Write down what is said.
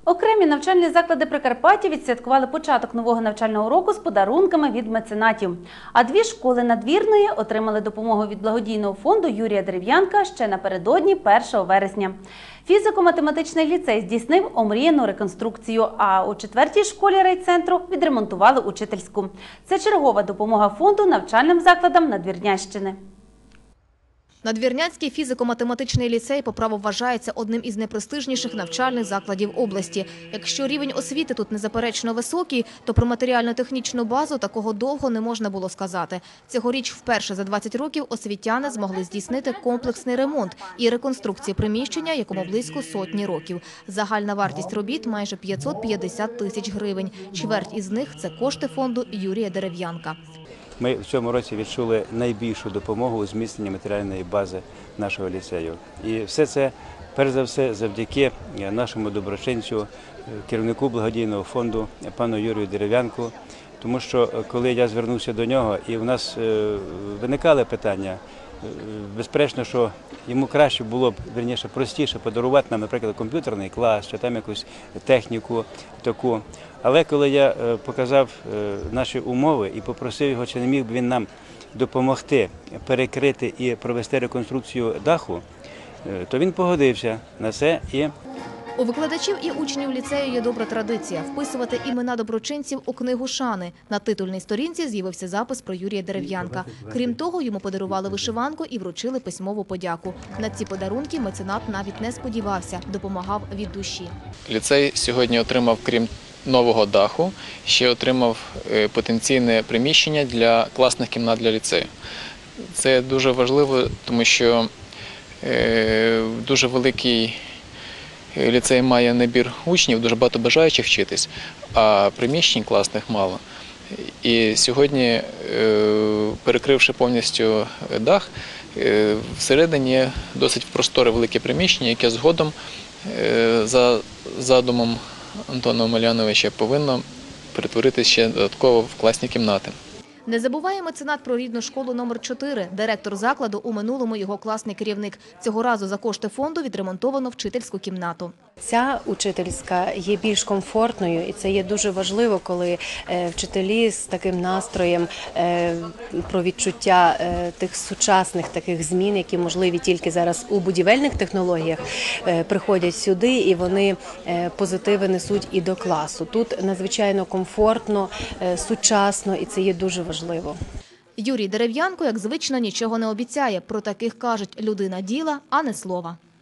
Окремі навчальні заклади Прикарпаття відсвяткували початок нового навчального року з подарунками від меценатів. А дві школи Надвірної отримали допомогу від благодійного фонду Юрія Дерев'янка ще напередодні 1 вересня. Фізико-математичний ліцей здійснив омріяну реконструкцію, а у 4-й школі райцентру відремонтували учительську. Це чергова допомога фонду навчальним закладам Надвірнянщини. Надвірнянський фізико-математичний ліцей по праву вважається одним із найпрестижніших навчальних закладів області. Якщо рівень освіти тут незаперечно високий, то про матеріально-технічну базу такого довго не можна було сказати. Цьогоріч вперше за 20 років освітяни змогли здійснити комплексний ремонт і реконструкцію приміщення, якому близько сотні років. Загальна вартість робіт – майже 550 тисяч гривень. Чверть із них – це кошти фонду Юрія Дерев'янка. Ми в цьому році відчули найбільшу допомогу у зміцненні матеріальної бази нашого ліцею. І все це, перш за все, завдяки нашому доброчинцю, керівнику благодійного фонду, пану Юрію Дерев'янку. Тому що, коли я звернувся до нього, і в нас виникали питання, безперечно, що йому краще було б, вірніше, простіше подарувати нам, наприклад, комп'ютерний клас, чи там якусь техніку таку. Але коли я показав наші умови і попросив його, чи не міг би він нам допомогти перекрити і провести реконструкцію даху, то він погодився на це. У викладачів і учнів ліцею є добра традиція – вписувати імена доброчинців у книгу шани. На титульній сторінці з'явився запис про Юрія Дерев'янка. Крім того, йому подарували вишиванку і вручили письмову подяку. На ці подарунки меценат навіть не сподівався, допомагав від душі. Ліцей сьогодні отримав, крім нового даху, ще отримав потенційне приміщення для класних кімнат для ліцею. Це дуже важливо, тому що дуже великий ліцей має набір учнів, дуже багато бажаючих вчитись, а приміщень класних мало. І сьогодні, перекривши повністю дах, всередині досить просторе велике приміщення, яке згодом, за задумом Антона Омеляновича, повинно перетворитися ще додатково в класні кімнати. Не забуває меценат про рідну школу номер 4. Директор закладу у минулому його класний керівник. Цього разу за кошти фонду відремонтовано вчительську кімнату. Ця учительська є більш комфортною, і це є дуже важливо, коли вчителі з таким настроєм про відчуття тих сучасних таких змін, які можливі тільки зараз у будівельних технологіях, приходять сюди і вони позитиви несуть і до класу. Тут надзвичайно комфортно, сучасно, і це є дуже важливо. Юрій Дерев'янко, як звично, нічого не обіцяє. Про таких кажуть – людина діла, а не слова.